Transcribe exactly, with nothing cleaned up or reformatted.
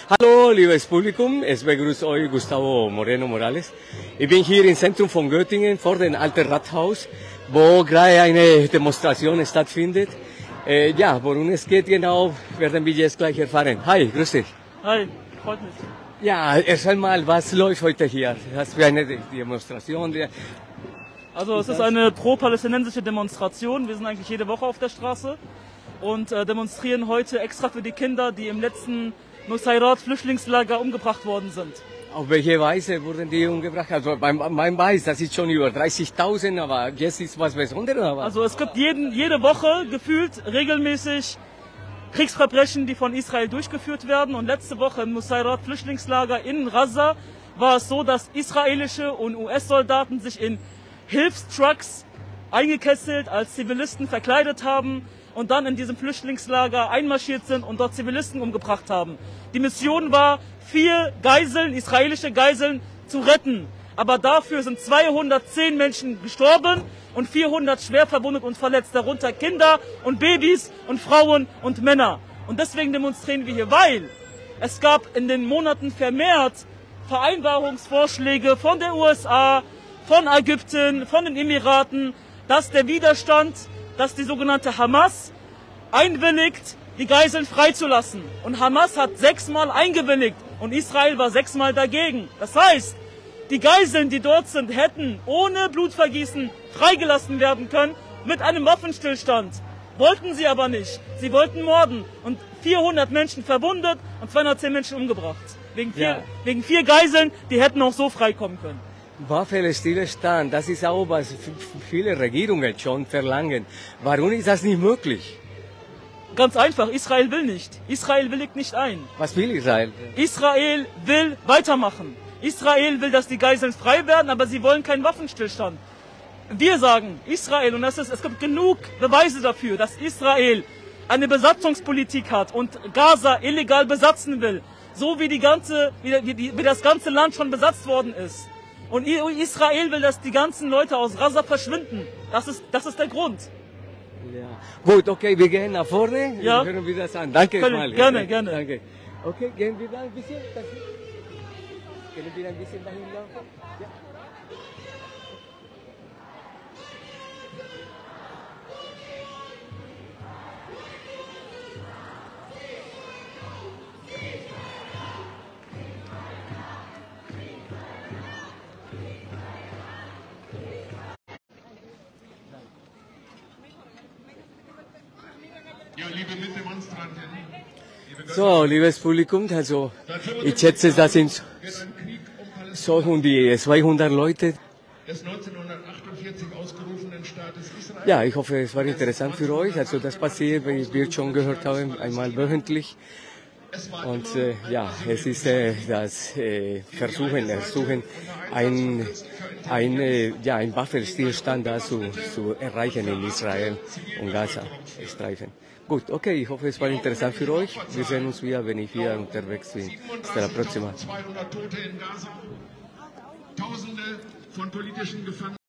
Hallo, liebes Publikum, es begrüßt euch Gustavo Moreno Morales. Ich bin hier im Zentrum von Göttingen vor dem alten Rathaus, wo gerade eine Demonstration stattfindet. Äh, ja, worum es geht genau, werden wir jetzt gleich erfahren. Hi, grüß dich. Hi, freut mich. Ja, erzähl mal, was läuft heute hier? Was für eine Demonstration? Also es ist eine pro-palästinensische Demonstration. Wir sind eigentlich jede Woche auf der Straße und äh, demonstrieren heute extra für die Kinder, die im letzten Nusayrat-Flüchtlingslager umgebracht worden sind. Auf welche Weise wurden die umgebracht? Also mein, mein weiß, das ist schon über dreißigtausend, aber jetzt ist was Besonderes. Aber Also es gibt jeden, jede Woche gefühlt regelmäßig Kriegsverbrechen, die von Israel durchgeführt werden. Und letzte Woche im Nusayrat-Flüchtlingslager in Raza war es so, dass israelische und U S-Soldaten sich in Hilfstrucks eingekesselt als Zivilisten verkleidet haben und dann in diesem Flüchtlingslager einmarschiert sind und dort Zivilisten umgebracht haben. Die Mission war, vier Geiseln, israelische Geiseln, zu retten. Aber dafür sind zweihundertzehn Menschen gestorben und vierhundert schwer verwundet und verletzt, darunter Kinder und Babys und Frauen und Männer. Und deswegen demonstrieren wir hier, weil es gab in den Monaten vermehrt Vereinbarungsvorschläge von der U S A, von Ägypten, von den Emiraten, dass der Widerstand, dass die sogenannte Hamas einwilligt, die Geiseln freizulassen. Und Hamas hat sechsmal eingewilligt und Israel war sechsmal dagegen. Das heißt, die Geiseln, die dort sind, hätten ohne Blutvergießen freigelassen werden können mit einem Waffenstillstand. Wollten sie aber nicht. Sie wollten morden und vierhundert Menschen verwundet und zweihundertzehn Menschen umgebracht. Wegen vier, ja. wegen vier Geiseln, die hätten auch so freikommen können. Waffenstillstand, das ist auch, was viele Regierungen schon verlangen. Warum ist das nicht möglich? Ganz einfach, Israel will nicht. Israel willigt nicht ein. Was will Israel? Israel will weitermachen. Israel will, dass die Geiseln frei werden, aber sie wollen keinen Waffenstillstand. Wir sagen, Israel, und das ist, es gibt genug Beweise dafür, dass Israel eine Besatzungspolitik hat und Gaza illegal besatzen will, so wie, die ganze, wie, wie, wie das ganze Land schon besetzt worden ist. Und Israel will, dass die ganzen Leute aus Raza verschwinden. Das ist, das ist der Grund. Ja. Gut, okay, wir gehen nach vorne. Ja. Wir hören wir das an. Danke Können, mal. Gerne, gerne. Danke. Okay, gehen wir da ein bisschen. Können wir ein bisschen dahin laufen? Ja. Ja, liebe Mitdemonstranten, liebe So, liebes Publikum, also ich schätze, das sind so um die zweihundert Leute. des neunzehnhundertachtundvierzig ausgerufenen Staates Israel. Ja, ich hoffe, es war interessant für euch. Also das passiert, wie wir schon gehört haben, einmal wöchentlich. Und äh, ja, es ist äh, das äh, Versuchen, Versuchen ein, ein, äh, ja, ein Waffenstillstand da zu, zu erreichen in Israel und Gaza-Streifen. Gut, okay, ich hoffe, es war interessant für euch. Wir sehen uns wieder, wenn ich wieder unterwegs bin. Hasta la próxima. zweihundert Tote in Gaza, Tausende von politischen Gefangenen.